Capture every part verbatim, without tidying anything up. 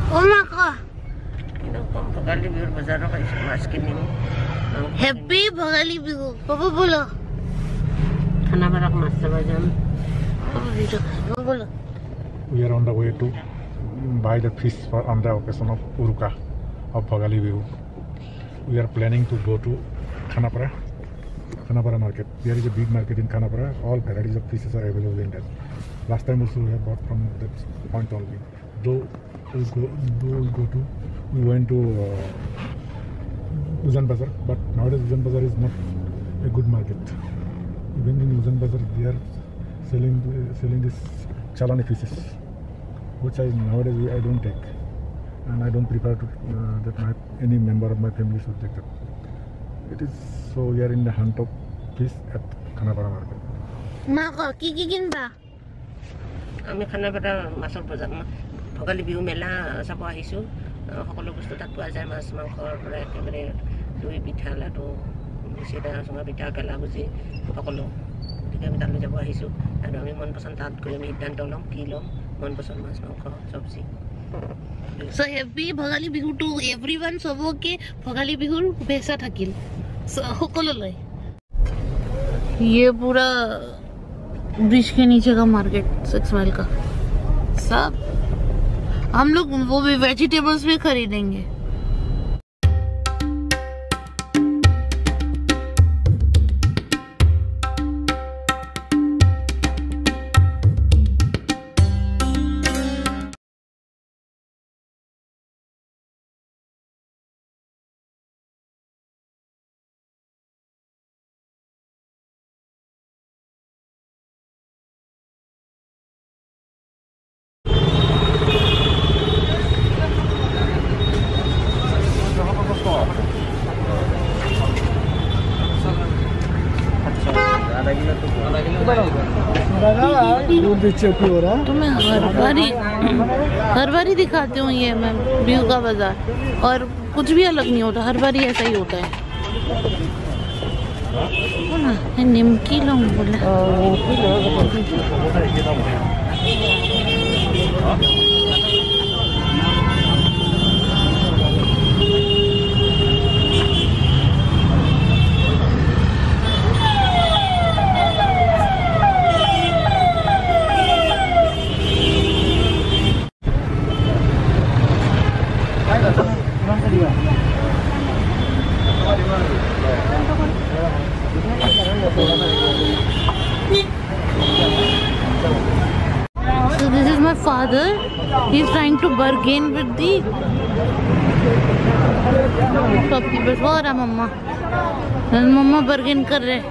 Oh my god. Ino ko Bhagali Bihu bazar ka mas kini. Happy Bhagali Bihu. Papa bolo. Khana barak mas sabajam. Papa video. Papa bolo. We are on the way to buy the fish for on the occasion of Uruka of Bhagali Bihu. We are planning to go to Khanapara. Khanapara market. There is a big market in Khanapara. All varieties of fishes are available in that. Last time also we have bought from that point only. Though we go, though we go to, we went to uh, Uzan Bazar, but nowadays Uzan Bazar is not a good market. Even in Uzan Bazar, they are selling uh, selling this chalani fishes, which I nowadays I don't take, and I don't prefer to uh, that my any member of my family should take that. It is so we are in the hunt of fish at Khanapara market. Mako, kiki kinba? Ami Khanapara masor bazar ma Bhagali Bihu mela sabo ahisu. সকলো বস্তু তাত পোৱা যায় মাছ মাংসৰ পৰা একেবাৰে দৈ পিঠা লাডু চিৰা চুঙা পিঠা পেলা বুজি সকলো গতিকে আমি তালৈ যাব আহিছোঁ আৰু আমি মন পচন্দ তাত গৈ আমি সিদ্ধান্ত ল'ম কি ল'ম মন পচন্দ মাছ মাংস চব্জি So happy Bhagali Bihu to everyone. सबके Bhagali Bihur शुभेच्छा থাকিল সকলোলৈ। ये पूरा ब्रिज के नीचे का मार्केट सिक्स माइल का सब हम लोग वो भी वेजिटेबल्स भी खरीदेंगे। तुम्हें हर बारी हर बारी दिखाती हूँ ये मैं व्यू का बाजार और कुछ भी अलग नहीं होता हर बारी ऐसा ही होता है ना निमकी लाऊं बोला So this is my father. He's trying to bargain with the shopkeepers. और मम्मा, मम्मा bargain कर रहे।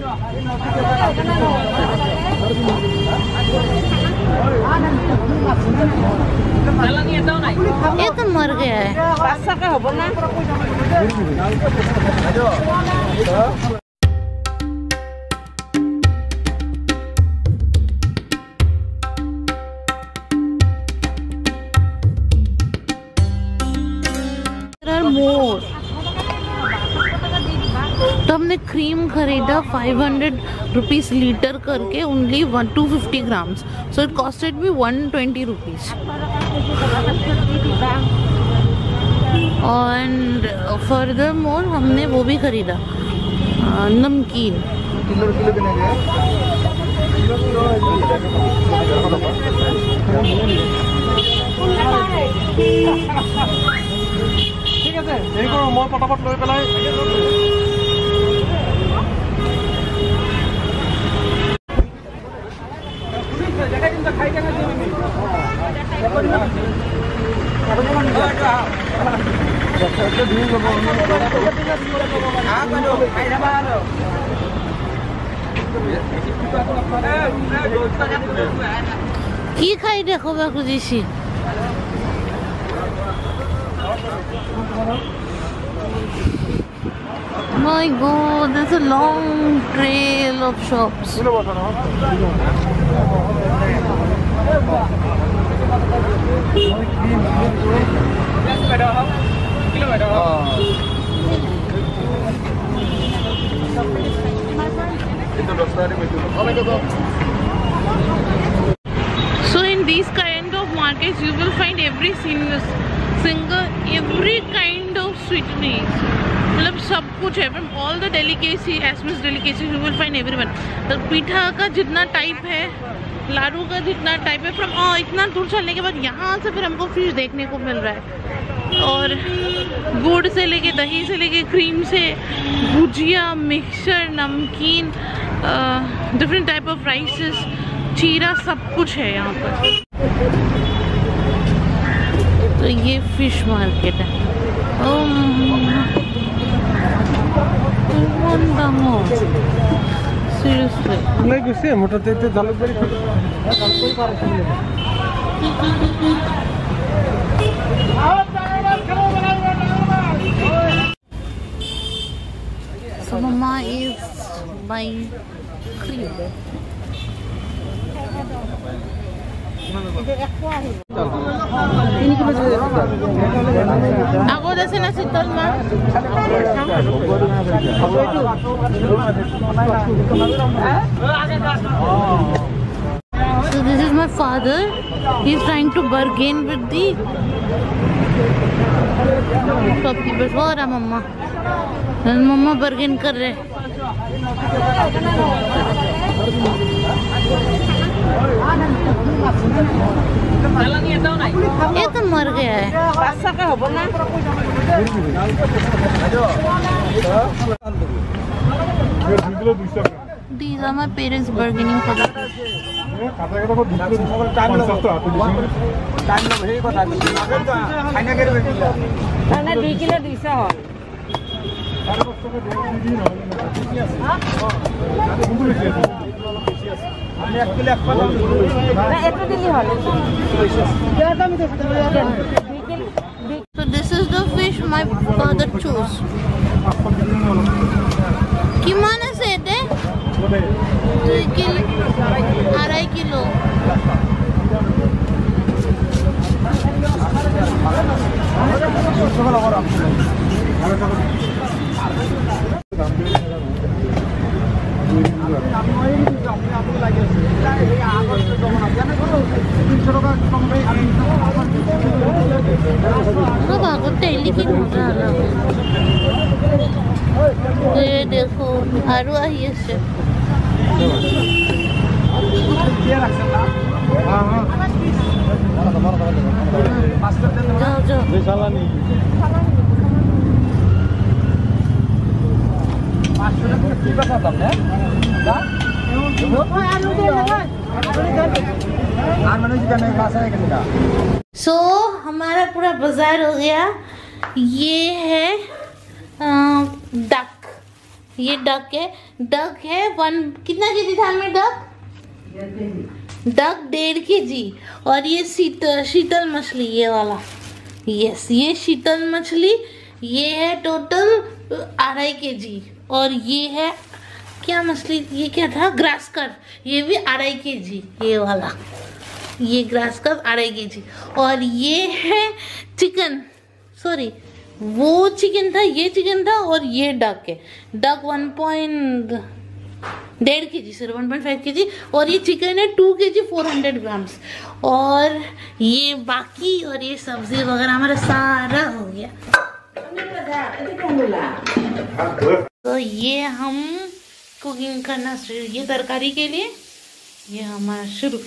ये तो मर गया है। मोर तो हमने क्रीम खरीदा फाइव हंड्रेड रुपीस लीटर करके only one two fifty grams so it costed me one twenty rupees and furthermore हमने वो भी खरीदा नमकीन ঠিক আছে এই করো মই পটাপট লৈ পেলাই জায়গা কিন্তু খাই কেন দিও আমি কি খাই দেখো বা খুঁজিছি My god, there's a long trail of shops. So in these kind of markets you will find every single single every kind of sweeteries. मतलब सब कुछ है, from all the delicacy Assamese delicacies you will find everyone. तो पीठा का जितना type है, लाडू का जितना टाइप है, फ्रॉम oh, इतना दूर चलने के बाद यहाँ से फिर हमको फिश देखने को मिल रहा है। और गुड़ से लेके दही से लेके क्रीम से bhujia, mixture, namkeen, different type of rices, चीरा, सब कुछ है यहाँ पर। तो ये फिश मार्केट है। सीरियसली नहीं गुस्से मोटर देते जालुक बड़ी So Mama is buying cream. Ako dasi na si Tolma. So this is my father. He is trying to bargain with the shopkeepers. और मम्मा मम्मा bargain कर रहे। ये तो मर गया है। These are my parents bargaining for the So this is the fish my father chose. Kimana sete? Two kilo, arai kilo. ये देखो आरु आई है। जाओ जाओ सो so, हमारा पूरा बाजार हो गया। ये है डक, ये डक है, डक है वन कितना के जी थाल में डक डक डेढ़ के जी। और ये शीतल शीतल मछली ये वाला, यस ये शीतल मछली, ये है टोटल अढ़ाई के जी। और ये है क्या मछली, ये क्या था, ग्रास कर्प, ये भी अढ़ाई के जी ये वाला, ये ग्रास कर्प अढ़ाई के जी। और ये है चिकन, सॉरी वो चिकन था, ये चिकन था, और ये डक है, डक वन पॉइंट डेढ़ के जी सिर्फ वन पॉइंट फाइव के जी। और ये चिकन है टू के जी फोर हंड्रेड ग्राम्स। और ये बाकी और ये सब्जी वगैरह हमारा सारा हो गया। तो ये हम कुकिंग करना शुरू, ये तरकारी के लिए ये हमारा शुरू।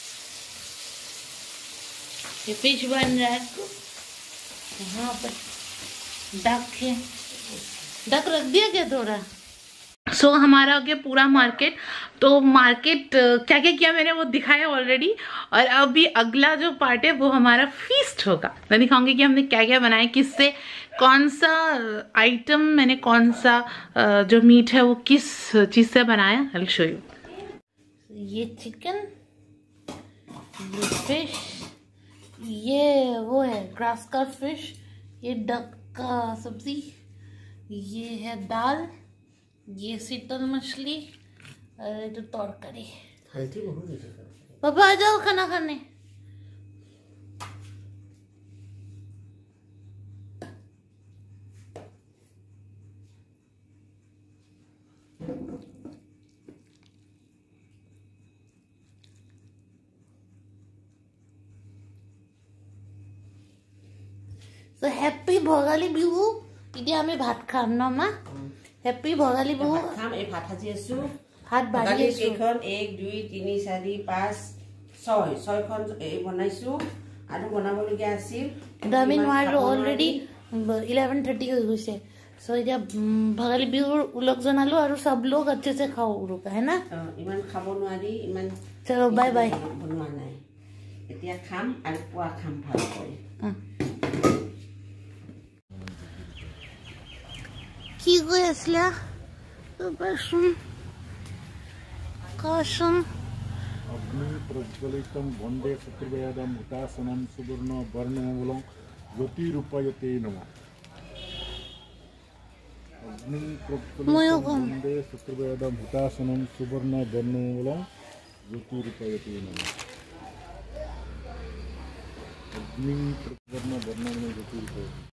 ये फिश बन रहा है, यहाँ पर डक है, डक रख दिया क्या थोड़ा। सो so, हमारा हो गया पूरा मार्केट। तो मार्केट क्या क्या किया मैंने वो दिखाया ऑलरेडी। और अभी अगला जो पार्ट है वो हमारा फीस्ट होगा। मैं दिखाऊंगी कि हमने क्या क्या बनाया, किससे कौन सा आइटम मैंने कौन सा जो मीट है वो किस चीज़ से बनाया। I will show you. ये चिकन, ये फिश, ये वो है ग्रास का फिश, ये डक का सब्जी, ये है दाल, ये शीतल मछली, और तो तरकारी। पापा आ जाओ खाना खाने। So happy ভোগালী বিহু এতিয়া আমি ভাত খাম ন মা হ্যাপি ভোগালী বিহু খাম এই ভাত সাজি আছো ভাত বাঢ়ি আছো কেইখন এক দুই তিনি চাৰি পাঁচ ছয় ছয়খন এই বনাইছো আৰু বনাবলগীয়া আছিল কিন্তু আমি নোৱাৰো অলৰেডি eleven thirty হৈ গৈছে সো এতিয়া ভোগালী বিহুৰ উলক জনালো আৰু সব লোক अच्छे से খাও উৰুকা है ना ইমান খাব নোৱাৰি ইমান চলো বাই বাই বনোৱা নাই এতিয়া খাম আৰু পোৱা খাম ভাল কৰি কি কৈ আছিলা বাসন কাশন अग्नि प्रज्वलितं वन्दे चतुर्वेदं हुतासनं सुवर्ण वर्णमूलं ज्योतिरूपयते नमः अग्नि प्रज्वलितं वन्दे चतुर्वेदं हुतासनं सुवर्ण वर्णमूलं ज्योतिरूपयते नमः अग्नि प्रज्वलन वर्णमूलं ज्योतिरूपयते